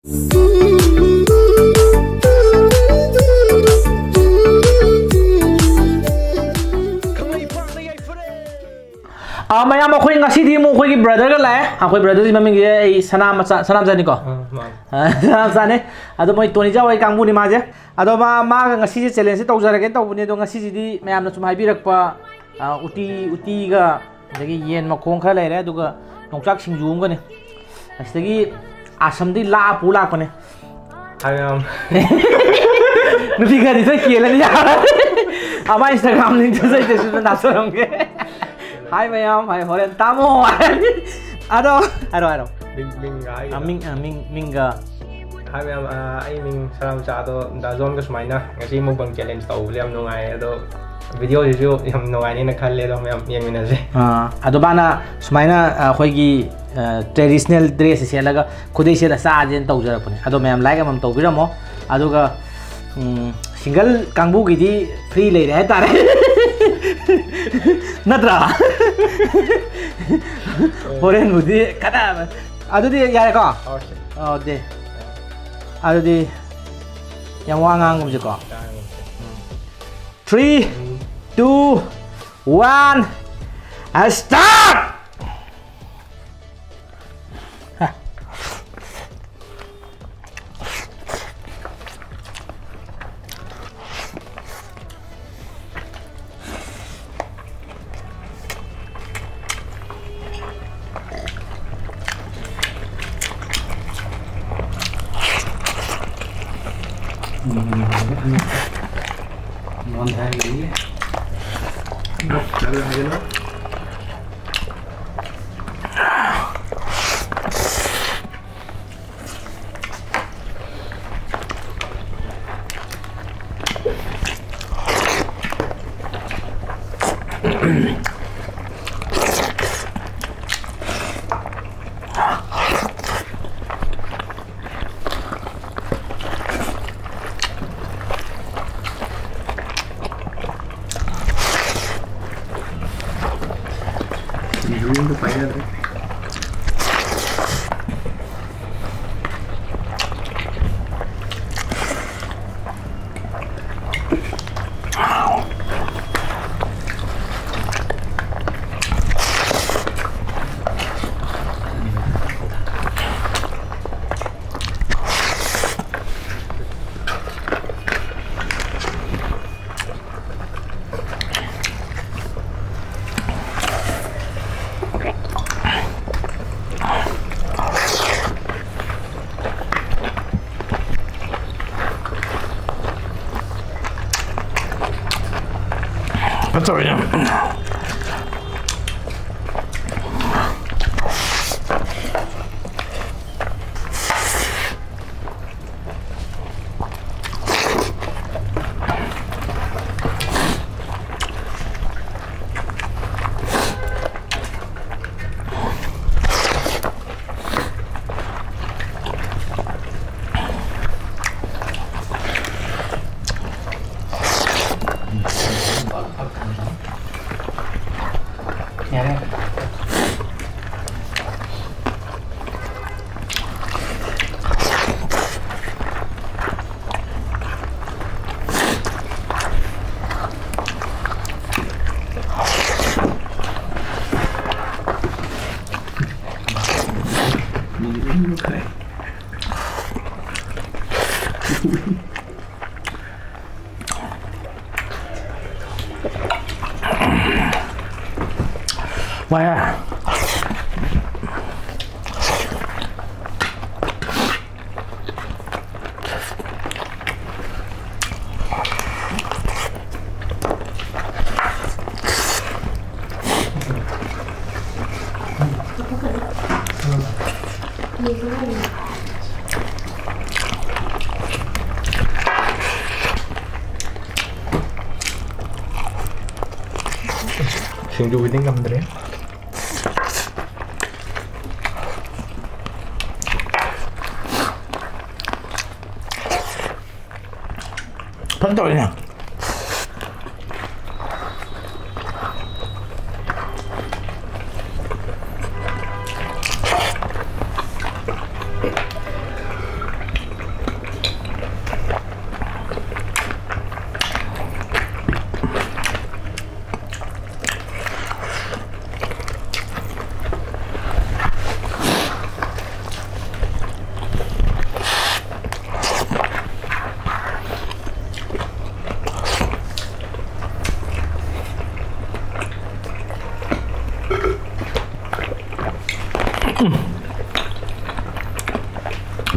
Ma'am अखोई ngasi mo khoi ki brother ga la akhoi brother ji maming ye sanam jani ko sanam jani ado moi toni ja wai kangbu ni ma je ado ma ngasi je challenge tau jara ge tau bune do ngasi ji di mayam na chumai bi rak pa uti ga dagi yen makhong kha lai re duga nongchak singju um ga ne asigi asam di la pu la ko ne ayam nufi ga di sai kela ni ya ama Instagram link to sai te na sorong ge Hai mayam, hai horen tamo. Ado. Ming ga. Hai mayam, ai ming saram cha do da zone ga sumai na. Ngasi mo bang challenge tau liam nungai ado video ju yam nungai ni na khal le do mayam yem na je. Ado bana sumai na khoi gi traditional dress se laga khudai se la sa jen tau jara pune. Ado mayam like am tau biramo. Ado ga single kangbu gi di free le re ta re. Natra. Horen budi kada. Ado di yare ko. Oh de. Ado di yang wangang ngum ko. 3 2 1 start. Ngon thay lý Được hay nó Itu payah deh. Betul ya. Wah. Singju ini nggak bener ya? Pentolnya.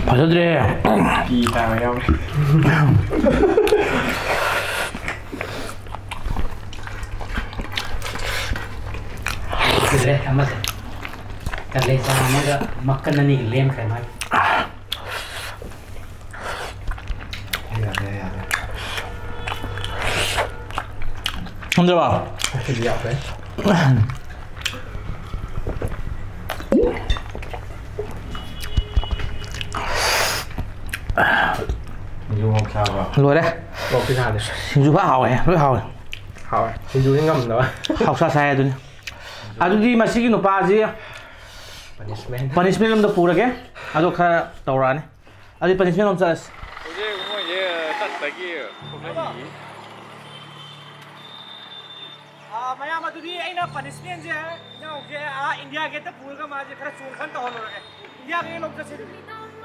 फजद्रे पी तावा याव Kira sama sih. Kalau sama ada makan nih lem kayak mana? Không được bảo. Thì dạo đấy. Dùng không sao vào. Lùi đấy. Một cái nào đấy. Dùng bác hào này, rất hào. Hào. Dùng cái ngầm đó. Học xa xe rồi. À tôi đi mà xí cái nộp ba gì? Punishment làm được pura cái. À tôi khai tàu ra này. À tôi punishment làm sao? Oye, como ya está aquí, Maya mà tôi đi anh là punishment gì á? Nhưng cái India cái tập pura cái mà gì khá xuống khăn tàu rồi. India cái lúc đó sẽ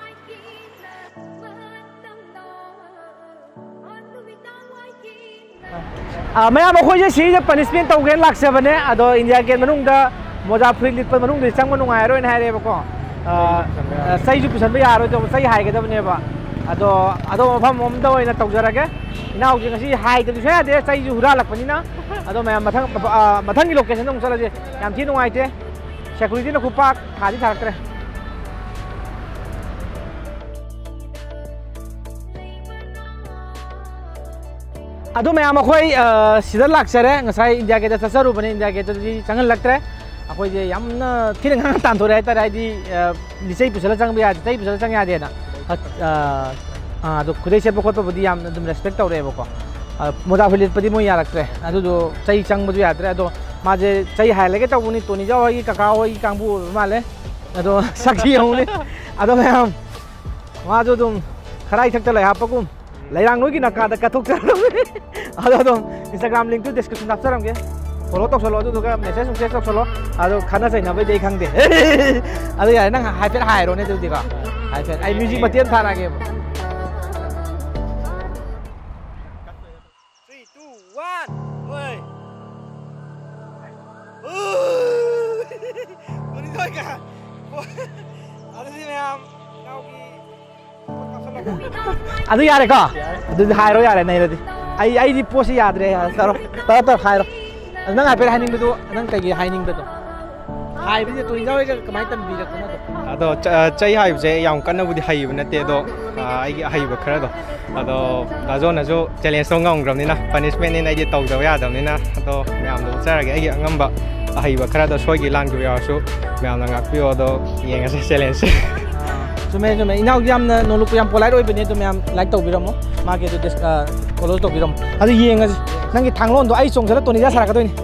Maya mà khôi cái gì cái punishment tàu cái lạc sẽ vấn đề. À đó India cái mình đã moja free lit पर मनुंग दिसंग मनुंग आये ruin है रे बको सही जो पुसन भी आ रहे तो सही हाई के तो बने बा अदो मफम मम दो इना तौजरा के इना हो जंग सी हाई तो से दे सही जो हुरा लग पनी ना अदो मैं मथंग की लोकेशन तो चला जे याम थी नुंगाई थे सिक्योरिटी न खुपा खादी थाकरे अदो मैं मखोई सिदा लाक्सरे ngasai इंडिया के तसरु बने इंडिया के तो चंगल लगतरे अखोई जे यामना थिरंग तानथोरे है तारा दी निसै पुसला चंग बिया तै पुसला चंग यादे ना अदो खुदै से बखोत बदी याम दम रेस्पेक्ट तौरे बको मोजा फिलिट पदी मो यारक्तरे अदो जो चै चंग बदु यादरे अदो माजे चै हाइलेगे तबुनी तोनी जाव होई काका होई कांबु माले अदो सखी होने अदो मैम वा जो तुम खराई थकते ले हापकुम लेरांग नोई की नका द कथुक अदो तुम इंस्टाग्राम लिंक टू डिस्क्रिप्शन नापसरमगे follow talk solo tu juga message sukses talk solo ado khana sai na bai dei khang de ado ya nang hai fet hai ro ne tu di ka hai fet ai music matian thana ge 3 2 1 oi Tony thôi cả ado si ma'am nau ki ado yare ka ado hai ro yare nai ro di ai di post yaad re taro tar hai ro nang hai per hining betu nang kai hining betu hai bi tu injau ga kamai tam bi ga kuna to ado chai hai je yang kan bu di hai bu na te do ai gi hai bu khara do ado da zo na zo challenge so ngong gram ni na punishment ni nai di tau jaw ya dam ni na ado myam do chara ge ai gi ngam ba hai bu khara do soi gi lan gu ya so myam na ngak pi o do yeng ga challenge Cuma inau jam na nolu puyam polai roi bini tu myam like tau biram mo ma ge tu follow tau biram ado yeng ga nang ki thanglon do ai song sala to ni ja sara ka do ni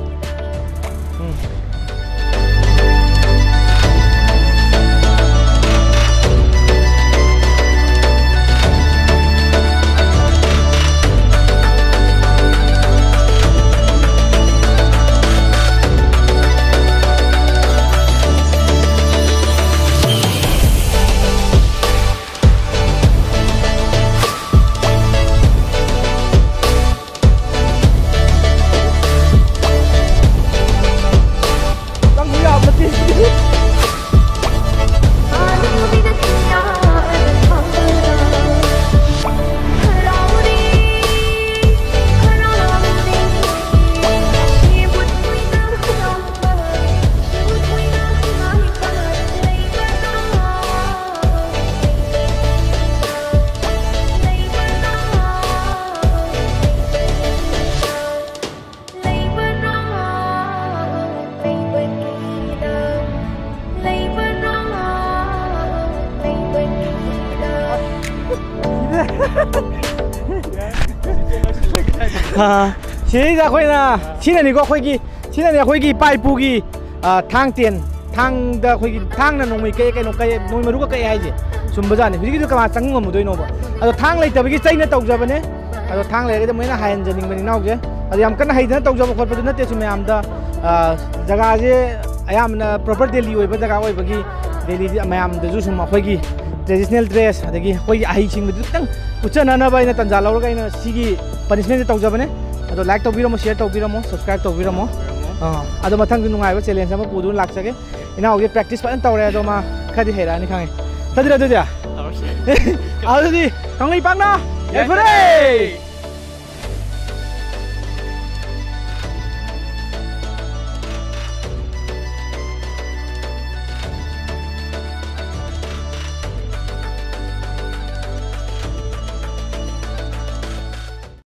Sini dah kau na, sini ni kau ki, sini ni kau ki pai pugi, thang tian, thang dah kau ki thang na nungmi kai nungkai nungmi maru kai aje, sumbaja ni, jadi tu kau macam ngom tu inoba. Ado thang lagi tapi kita ini tahu jawapan ni, ado thang lagi tu mana hayan jadi ni nak je, ado yang kan hayan tahu jawab kau pada nanti semua amda jaga aje, ayam na proper Delhi oi pada jaga oi bagi Delhi ayam tu tu semua kau ki traditional dress, ada ki kau ahi sing betul tang, ucap nana bayi na tanjala orang ini sigi punishment tahu jawapan ni. Ado like tau biro mo share tau biro mo subscribe tau biro mo ado mathang du nungai ba challenge ama pudun lak sake ina hoge practice pa tau re ado ma khadi hera ni khange tadira du ja ꯑꯗꯨꯗꯤ ꯀꯪꯂꯩꯄꯥꯛꯅ ꯌꯥꯏꯐꯔꯦ